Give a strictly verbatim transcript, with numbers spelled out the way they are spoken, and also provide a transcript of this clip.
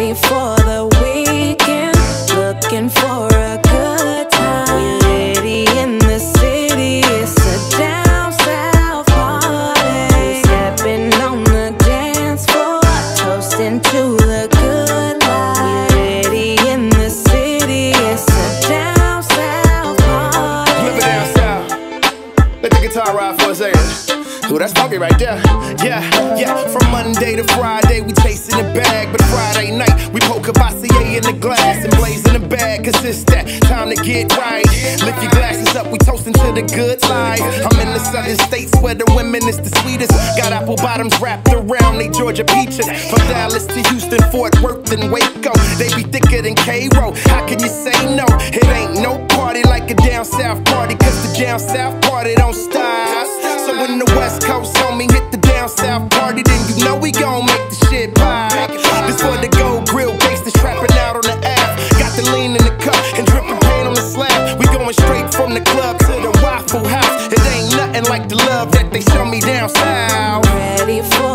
ready for the weekend, looking for a good time. We ready in the city, it's a down south party. Stepping on the dance floor, toasting to the good life. We ready in the city, it's a down south party. Living down south, let the guitar ride for a second. Ooh, that's funky right there. Yeah, yeah. From Monday to Friday, we chasing the bag. But Friday night, we poke Cavassier in the glass and blaze in the bag. Cause it's that time to get right. Lift your glasses up, we toasting to the good life. I'm in the southern states where the women is the sweetest. Got apple bottoms wrapped around they Georgia peaches. From Dallas to Houston, Fort Worth and Waco, they be thicker than Cairo. How can you say no? It ain't no party like a down south party. Cause the down south party don't stop. So when the West Coast homie hit the down south party, then you know we gon' make the shit pop. This for the gold grill gangsters trapping out on the app. Got the lean in the cup and dripping paint on the slab. We going straight from the club to the Waffle House. It ain't nothing like the love that they show me down south. Ready for